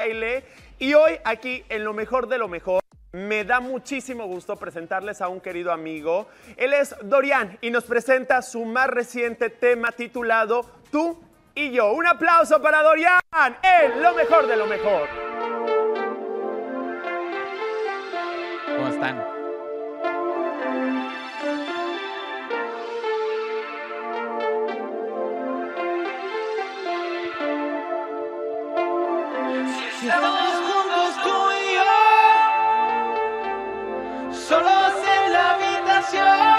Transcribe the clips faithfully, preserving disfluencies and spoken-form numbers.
baile. Y hoy aquí, en Lo Mejor de lo Mejor, me da muchísimo gusto presentarles a un querido amigo. Él es Dorian y nos presenta su más reciente tema titulado Tú y Yo. Un aplauso para Dorian en Lo Mejor de lo Mejor. ¿Cómo están? Si estamos juntos tú y yo, solos en la habitación,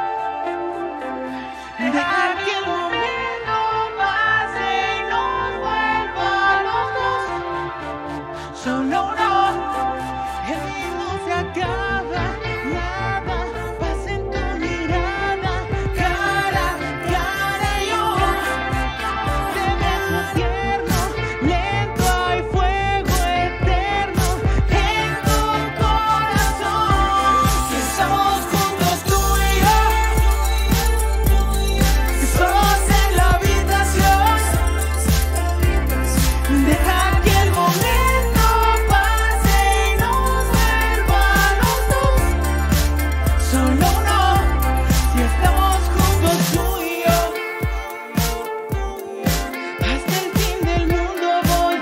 deja que el momento pase y nos vuelva a los dos. Solo uno, el mundo se acaba, nada pasa en tu mirada, cara, cara y yo, te beso tierno, lento hay fuego eterno en tu corazón. Si estamos juntos tú y yo, solos en la habitación, deja que el momento pase y nos vuelva a los dos. Solo uno, si estamos juntos tú y yo, hasta el fin del mundo voy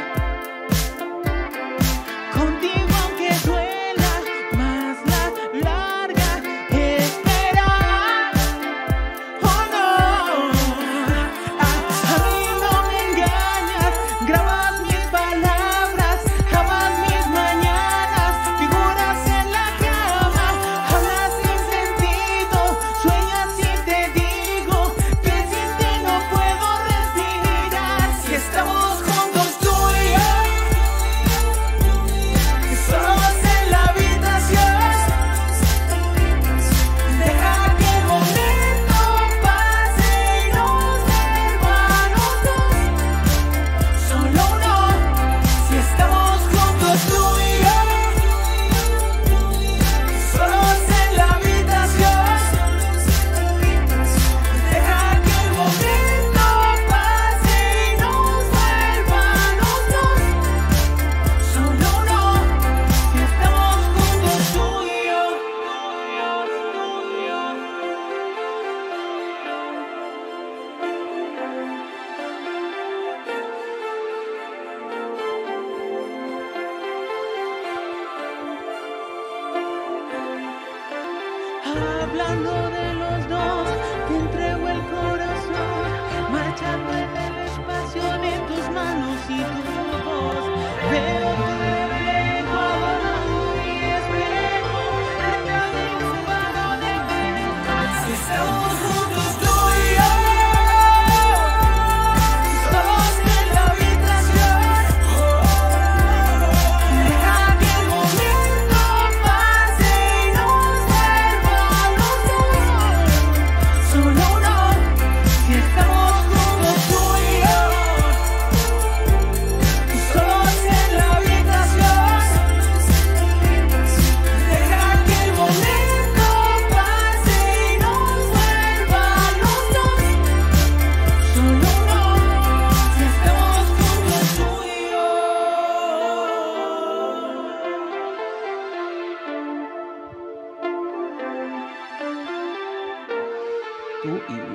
contigo aunque duela más la larga espera. Oh no, a, a mí no me engañas, grabas mis palabras, amas mis mañanas, figuras en la cama, hablas sin sentido, sueñas y te digo que sin ti no puedo respirar. Si estamos juntos tú y yo, solos en la habitación, deja que el momento pase y nos vuelva a los dos. Solo uno, si estamos juntos tú y yo, solos en la habitación, deja que el momento pase y nos vuelva a los dos. Solo uno, si estamos juntos tú y yo. Hablando de los dos, te entrego el corazón, marchando en el espacio en tus manos y tu voz. Veo tu reflejo adorando mi espejo, detrás de un faro de besos. Si estamos juntos tú y yo, solos en la habitación, deja que el momento pase y nos vuelva a los dos. Solo uno, si estamos juntos tú y yo, solos en la habitación, deja que el momento pase y nos vuelva a los dos. Solo uno, si estamos juntos tú y yo. Tú y yo.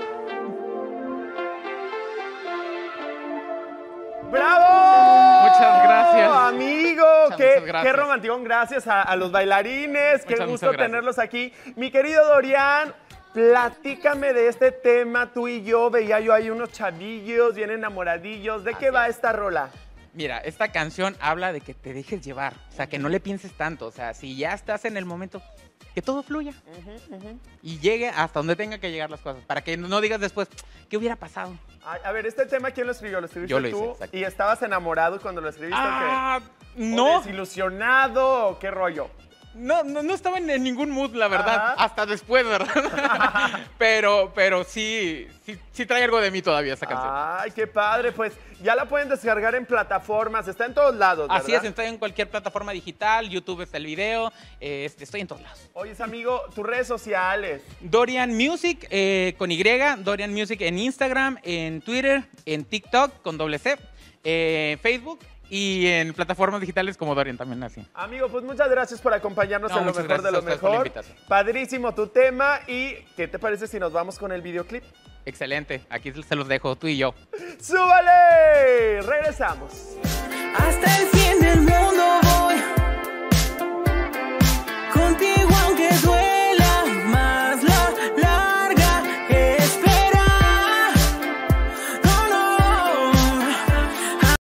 ¡Bravo! Muchas gracias. Amigo, Muchas, qué, muchas gracias. qué romanticón. Gracias a, a los bailarines. Qué Muchas, gusto muchas gracias. tenerlos aquí. Mi querido Dorian, platícame de este tema. Tú y yo, veía yo ahí unos chavillos bien enamoradillos. ¿De qué Así va es. esta rola? Mira, esta canción habla de que te dejes llevar, o sea, que no le pienses tanto, o sea, si ya estás en el momento, que todo fluya y llegue hasta donde tenga que llegar las cosas, para que no digas después, ¿qué hubiera pasado? A, a ver, este tema, ¿quién lo escribió? ¿Lo escribiste Yo lo hice, tú? exacto. ¿Y estabas enamorado cuando lo escribiste Ah, o qué? no. ¿O desilusionado o qué rollo? No, no, no estaba en, en ningún mood, la verdad. Ajá. Hasta después, ¿verdad? pero, pero sí, sí, sí trae algo de mí todavía esa canción. Ay, qué padre. Pues ya la pueden descargar en plataformas. Está en todos lados, ¿verdad? Así es, estoy en cualquier plataforma digital, YouTube está el video, eh, este, estoy en todos lados. Oye, amigo, tus redes sociales. Dorian Music eh, con Y, Dorian Music en Instagram, en Twitter, en TikTok con doble C, eh, Facebook Y en plataformas digitales como Dorian también así. Amigo, pues muchas gracias por acompañarnos No, en lo muchas mejor de gracias lo a ustedes por la mejor. invitación. Padrísimo tu tema. ¿Y qué te parece si nos vamos con el videoclip? Excelente. Aquí se los dejo, tú y yo. ¡Súbale! Regresamos. Hasta el fin del mundo.